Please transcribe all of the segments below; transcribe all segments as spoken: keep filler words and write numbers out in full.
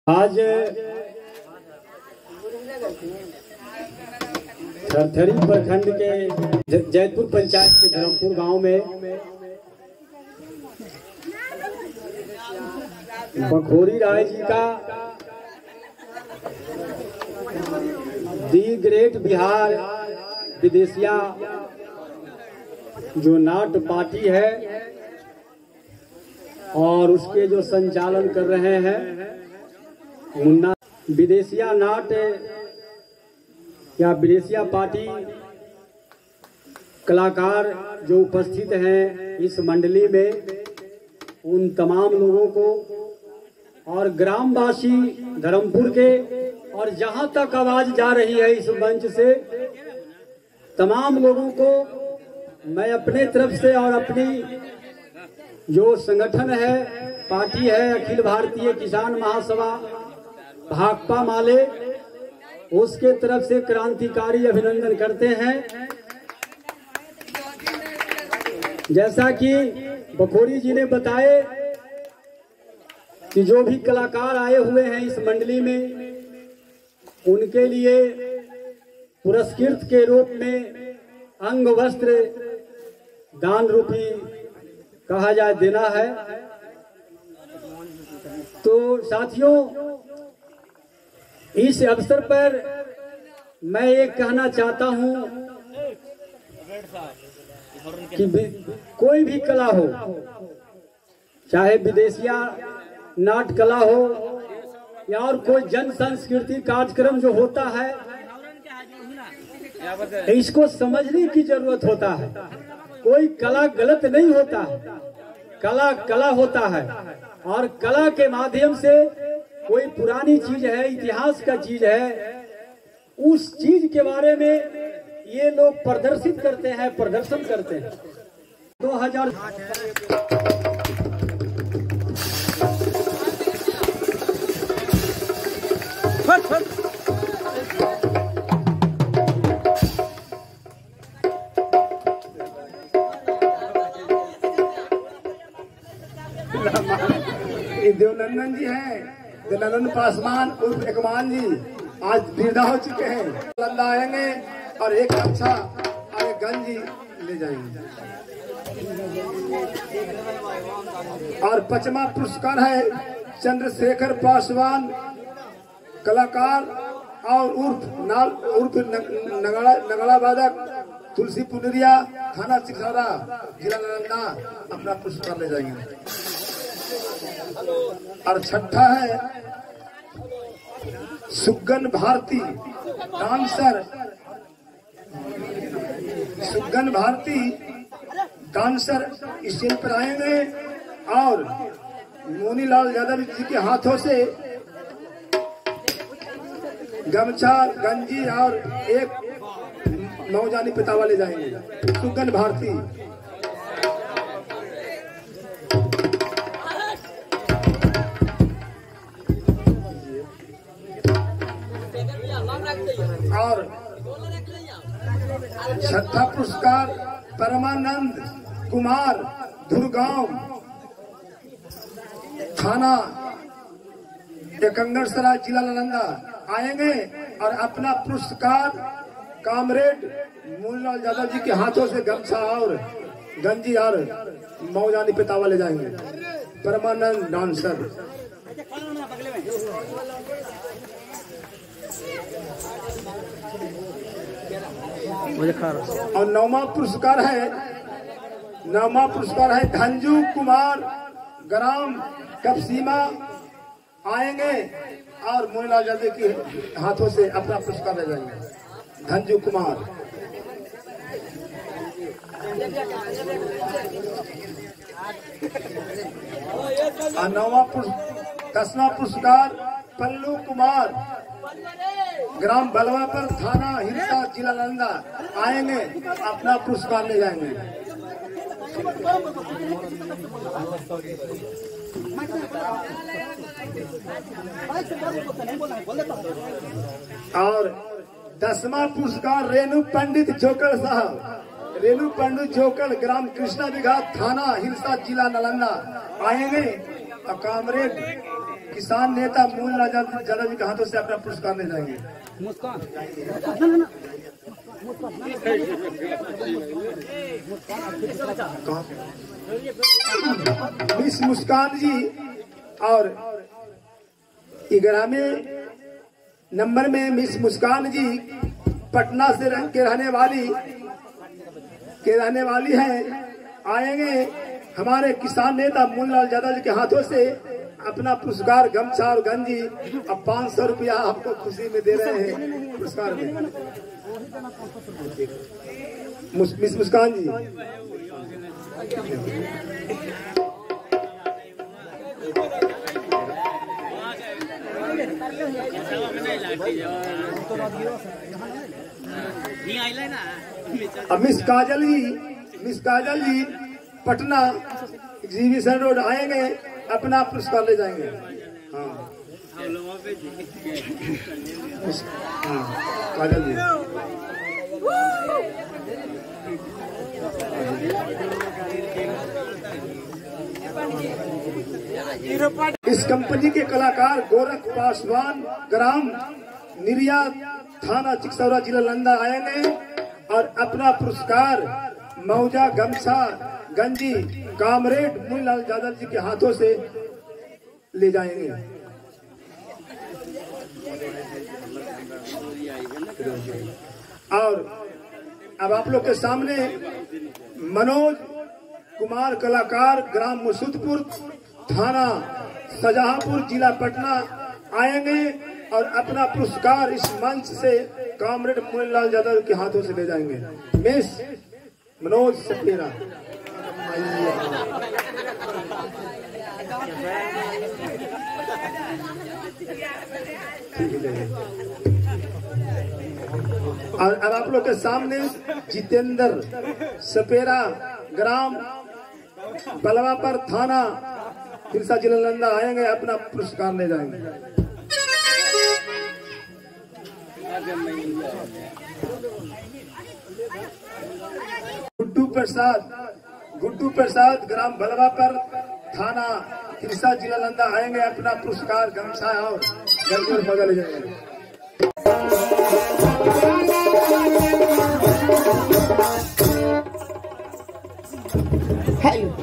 आज थरथरी प्रखंड के जैतपुर पंचायत के धर्मपुर गांव में बखोरी राय जी का दी ग्रेट बिहार विदेशिया जो नाट्य पार्टी है और उसके जो संचालन कर रहे हैं मुन्ना विदेशिया नाट्य या विदेशिया पार्टी कलाकार जो उपस्थित हैं इस मंडली में, उन तमाम लोगों को और ग्रामवासी धर्मपुर के और जहां तक आवाज जा रही है इस मंच से तमाम लोगों को मैं अपने तरफ से और अपनी जो संगठन है पार्टी है अखिल भारतीय किसान महासभा भाकपा माले, उसके तरफ से क्रांतिकारी अभिनंदन करते हैं। जैसा कि बखोरी जी ने बताए कि जो भी कलाकार आए हुए हैं इस मंडली में उनके लिए पुरस्कृत के रूप में अंग वस्त्र दान रूपी कहा जाए देना है। तो साथियों, इस अवसर पर मैं एक कहना चाहता हूं कि भी, कोई भी कला हो, चाहे विदेशिया नाट्य कला हो या और कोई जन संस्कृति कार्यक्रम जो होता है, इसको समझने की जरूरत होता है। कोई कला गलत नहीं होता है, कला कला होता है और कला के माध्यम से कोई पुरानी चीज है, इतिहास का चीज है, उस चीज के बारे में ये लोग प्रदर्शित करते हैं, प्रदर्शन करते हैं। दो हजार देवनंदन जी हैं, देवनंदन पासवान उर्फ एकमान जी आज विदा हो चुके हैं। लंदा आएंगे और एक अच्छा आगे गंज जी ले जाएंगे। और पचमा पुरस्कार है चंद्रशेखर पासवान कलाकार और उर्फ नाल उर्फ नगड़ा नगड़ा वादक तुलसी पुनरिया थाना सिखौरा जिला नालंदा अपना पुरस्कार ले जाएंगे। और छठा है Sugan Bharti dancer, Sugan Bharti dancer stage पर आएंगे और मोनीलाल यादव जी के हाथों से गमछा गंजी और एक नौजानी पितावा ले जाएंगे। सुगन भारती और छठा पुरस्कार परमानंद कुमार धुरगांव थाना एकंगरसराय जिला नालंदा आएंगे और अपना पुरस्कार कामरेड मूललाल यादव जी के हाथों से गमछा और गंजी और मौजानी पितावा ले जाएंगे। परमानंद डांसर और नौवा पुरस्कार है नौवा पुरस्कार है धंजू कुमार ग्राम कपसीमा आएंगे और मोनीलाल यादव के हाथों से अपना पुरस्कार ले जाएंगे। धंजू कुमार और नौवा दसवां पुरस्कार पल्लू कुमार ग्राम बलवापर थाना हिरसा जिला नालंदा आएंगे, अपना पुरस्कार ले जाएंगे। और दसवां पुरस्कार रेणु पंडित जोकड़ साहब, रेणु पंडित जोकड़ ग्राम कृष्णा विघाट थाना हिरसा जिला नालंदा आएंगे और कामरेड किसान नेता मूलराज यादव जी के हाथों से अपना पुरस्कार ले जाएंगे। मिस मुस्कान जी और ग्यारहवें नंबर में मिस मुस्कान जी पटना से रह के रहने वाली के रहने वाली हैं, आएंगे हमारे किसान नेता मूललाल यादव जी के हाथों से अपना पुरस्कार गमछा और गंजी अब पाँच सौ रुपया आपको खुशी में दे रहे हैं पुरस्कार में। मिस मुस्कान जी अब मिस काजल जी मिस काजल जी पटना एग्जीबिशन रोड आएंगे, अपना पुरस्कार ले जाएंगे। हाँ हाँ काजल जी इस कंपनी के कलाकार गोरख पासवान ग्राम निरिया थाना चिकसौरा जिला नालंदा आएंगे और अपना पुरस्कार मौजा गमछा गंजी कामरेड मूललाल यादव जी के हाथों से ले जाएंगे। और अब आप लोग के सामने मनोज कुमार कलाकार ग्राम मुसूदपुर थाना शाहजहांपुर जिला पटना आएंगे और अपना पुरस्कार इस मंच से कामरेड मूललाल यादव के हाथों से ले जाएंगे। मिस मनोज सपेरा और अब आप लोग के सामने जितेंद्र सपेरा ग्राम बलवापर थाना तिरसा जिला नालंदा आएंगे, अपना पुरस्कार ले जाएंगे। गुड्डू प्रसाद गुड्डू प्रसाद ग्राम बलवापर थाना तिरसा जिला नालंदा आएंगे, अपना पुरस्कार गमछा और गंजी मजा ले जाएंगे। हेलो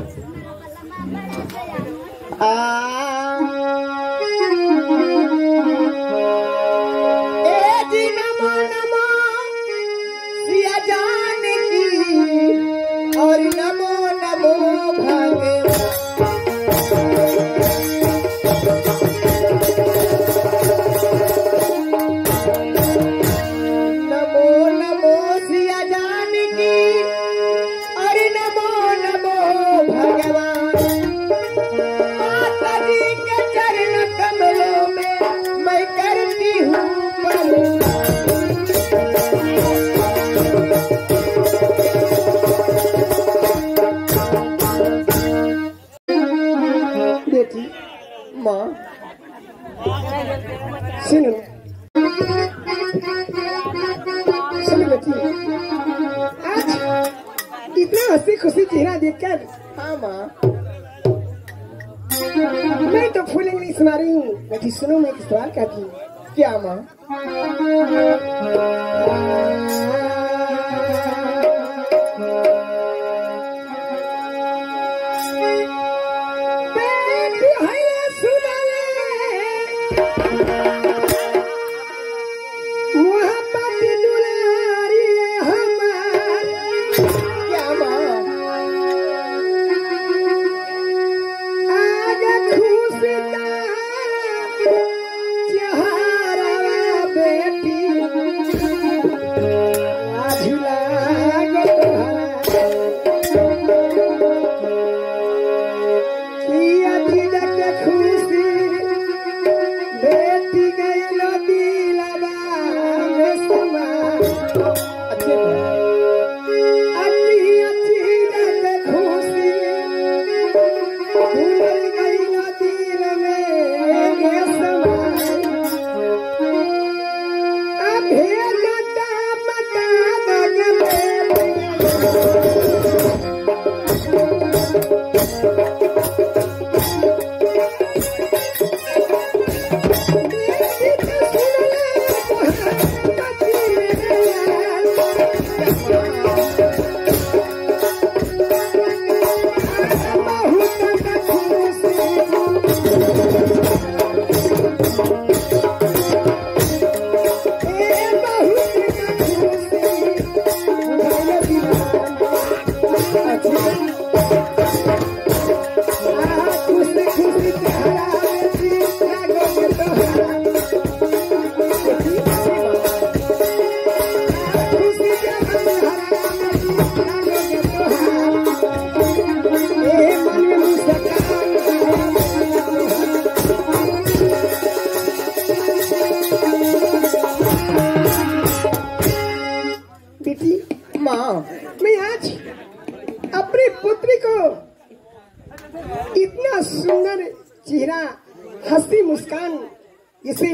ए जी नमो नमो सिया जान की और नमो नमो भगवान। नमो नमो सिया जान की और नमो नमो भगवान। माता जी के चरण कमलों में मैं करती हूँ बेटी माँ सुनो सुनो बेटी, आज इतना हंसी खुशी चेहरा देखकर, हाँ माँ मैं तो फूलिंग नहीं सुना रही हूँ बेटी, सुनो मैं एक सवाल कहती हूँ। क्या माँ? बेटी है सुना ले मोहब्बत दुलारी हमार। क्या माँ? आगे खुशदा चेहरा बेटी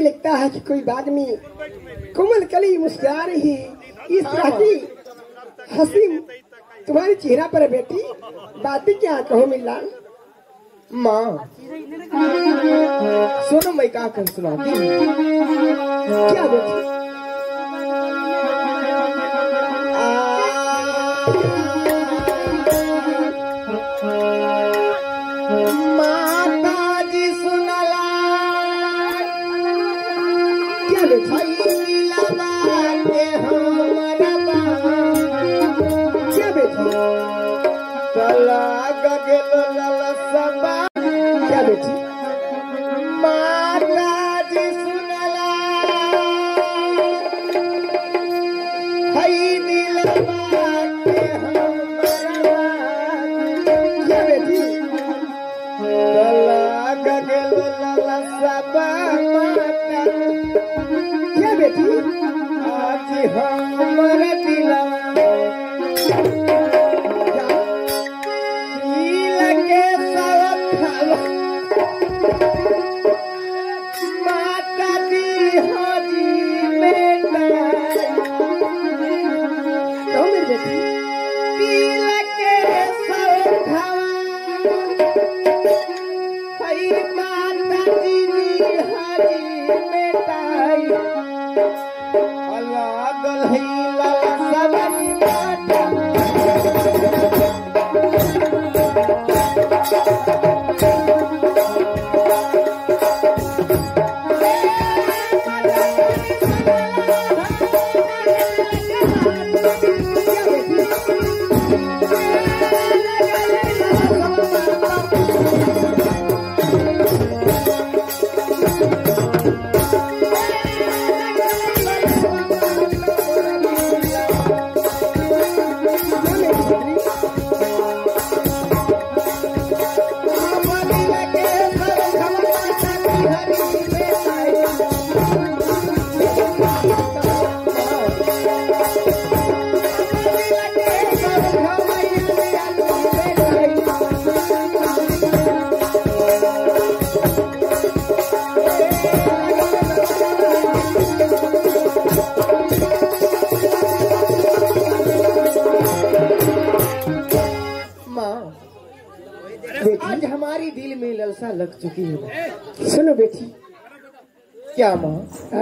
लगता है कि कोई बाग में कोमल कली मुस्कुरा रही है। इस तरह की हंसी तुम्हारे चेहरा पर है बेटी। बातें क्या कहो मिला। माँ सुनो, मैं क्या कर सुनाती हूँ। क्या बेटी? माता जी सुनला क्या बेटी? क्या बेटी? क्या बेटी? माता जी सुनला हई दिलवा के हमरा क्या बेटी? लाग गेल ललसबा माता क्या बेटी? आज हमर दिलवा बेटी हमारी दिल में ललसा लग चुकी है। सुनो बेटी। क्या माँ?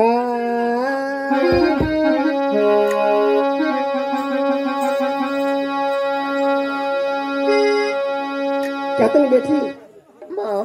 क्या तुम बेटी? माँ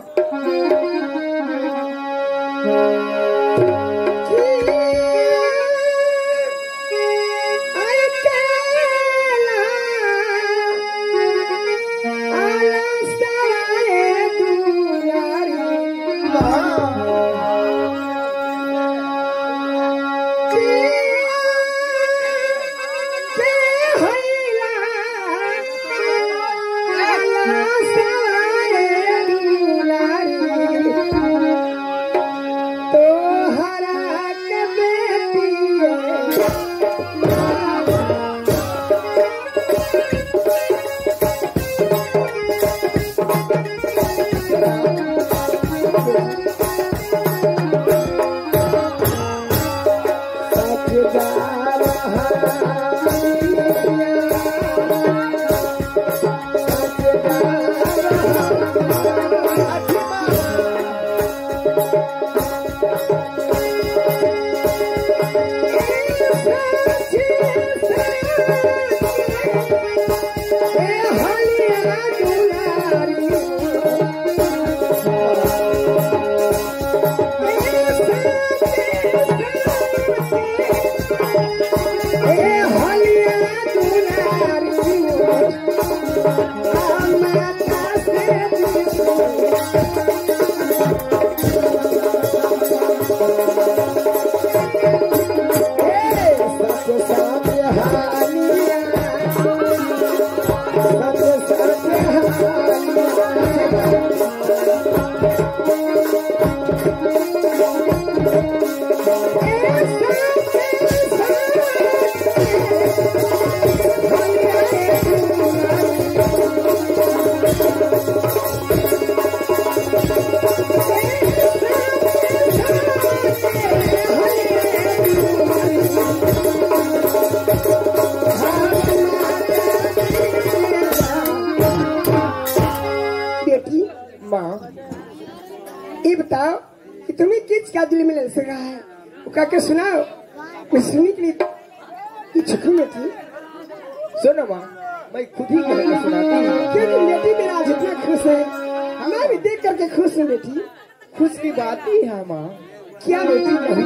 क्या दिल में ललसा रहा है वो का के सुनाओ। मैं सुनने के लिए इच्छुक हूँ बेटी। सुनो माँ, मैं खुद ही कह के सुनाती हूँ। क्योंकि बेटी मेरा आज इतना खुश है, मैं भी देख करके खुश हूँ बेटी। खुश की बात ही है माँ। क्या बेटी कही?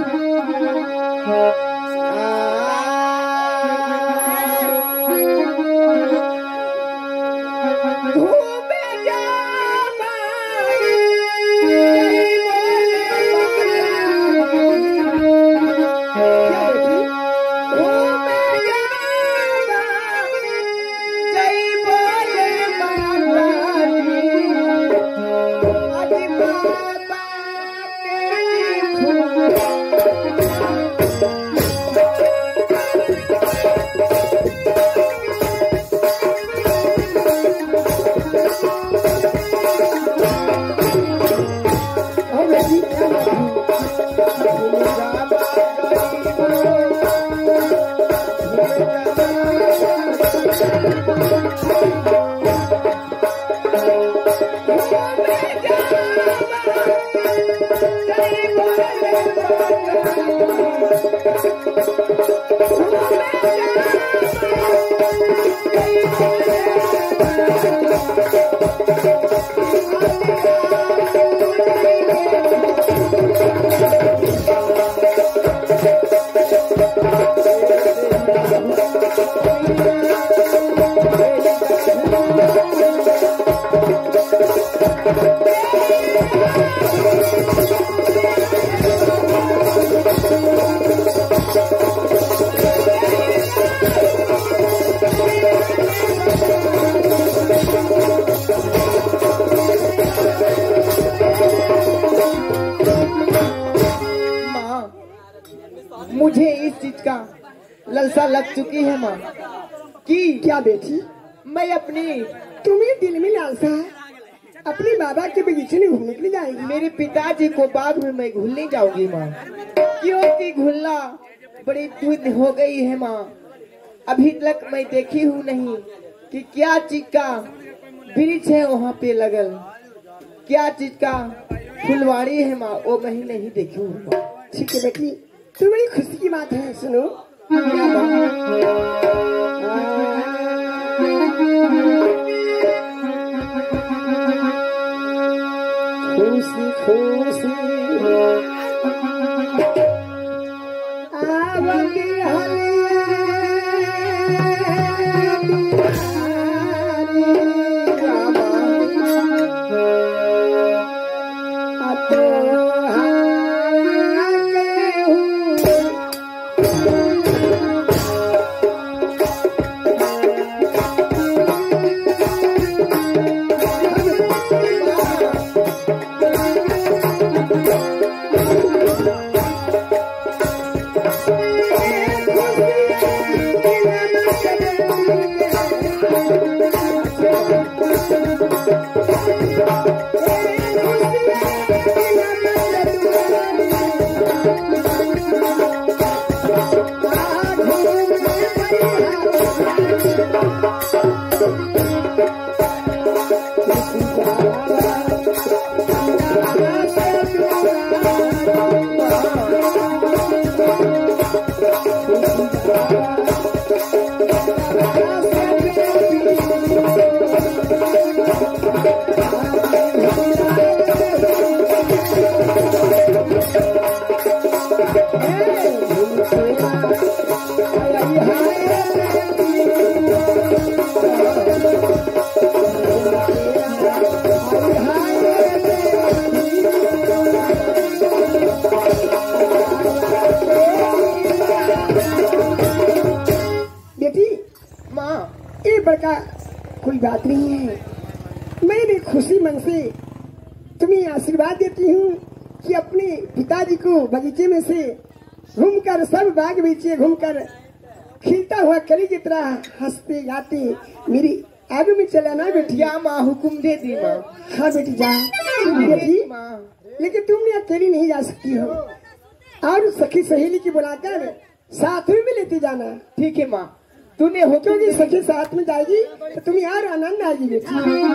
मुझे इस चीज का ललसा लग चुकी है माँ कि क्या बेटी? मैं अपनी तुम्हें दिल में लालसा है अपने बाबा के बगीचे में घूमने के लिए जाएगी? मेरे पिताजी को बाग में मैं घूमने जाऊंगी माँ, क्योंकि घूमना बड़ी दूर हो गई है माँ। अभी तक मैं देखी हूँ नहीं कि क्या चीज का वृक्ष है वहाँ पे लगल, क्या चीज का फुलवाड़ी है माँ, वो मैं नहीं देखी हूँ माँ। ठीक है बेटी, तो बड़ी खुशी की बात है। सुनो खुशी खुशी आवती बड़का कोई बात नहीं है। मैं भी खुशी मन से तुम्हें आशीर्वाद देती हूँ कि अपने पिताजी को बगीचे में से घूमकर सब बाग बगीचे घूमकर खिलता हुआ कली की तरह हंसते गाते मेरी आगे में चलाना बेटी। क्या माँ हुक्म दे दी माँ? हाँ बेटी जा बेटी माँ, लेकिन तुम अकेली नहीं जा सकती हो और सखी सहेली की बुलाकर साथ में भी लेते जाना। ठीक है माँ, तूने हो क्योंकि सखी साथ में जाएगी तो तुम्हें और आनंद आएगी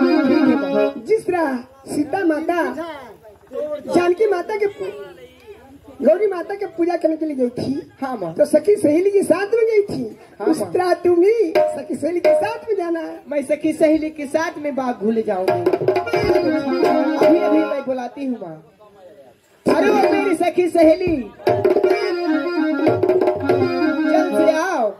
बेटी। जिस तरह सीता माता जानकी माता के गौरी माता की पूजा करने के लिए गई थी। हाँ माँ। तो सखी सहेली के साथ में गई थी। हाँ, उस तरह तुम भी सखी सहेली के साथ में जाना है। मैं सखी सहेली के साथ में बाग भूल जाऊंगी। अभी अभी मैं बुलाती हूँ माँ। अरे वो मेरी सखी सहेली, जल्द से आओ।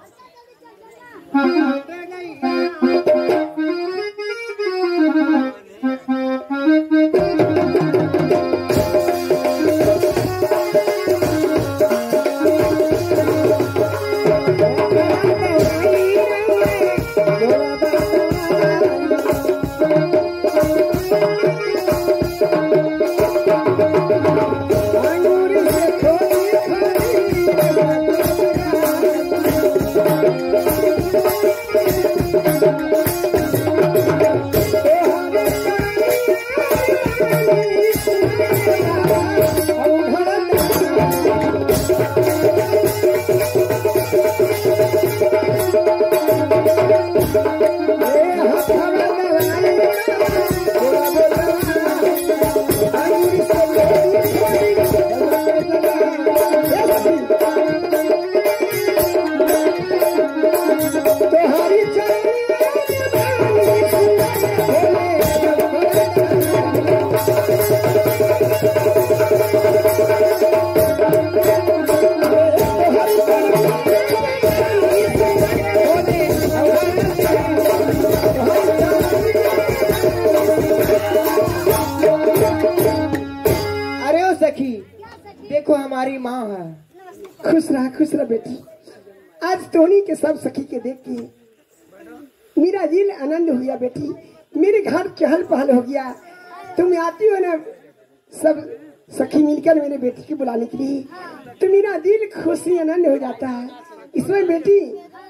देखो हमारी माँ है। खुश रहा खुश रहा बेटी। आज टोनी के सब सखी के देख के मेरा दिल आनंद हुआ बेटी। मेरे घर चहल पहल हो गया। तुम आती हो ना सब सखी मिलकर मेरे बेटी को बुलाने के लिए, तो मेरा दिल खुशी आनंद हो जाता है। इसमें बेटी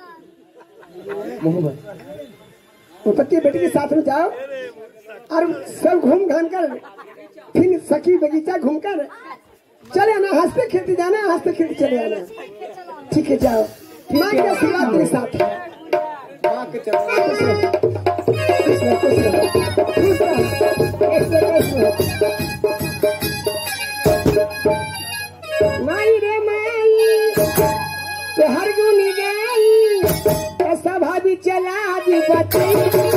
वो पति बेटी के साथ में जाओ और सब घूम घाम कर फिर सखी बगीचा घूमकर चले आना। हंसते खेलते जाना, हंसते खेलते चले आना। ठीक है जाओ। माँ की आशीर्वाद तेरे साथ है। माँ के चरणों खुश रहो, खुश रहो, खुश रहो, खुश रहो, ऐसे खुश रहो। माई रे माई तो हर गुण गाई, ऐसा भाभी चला दी बच्चे।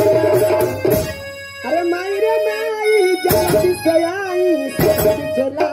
अरे माई रे माई जब गया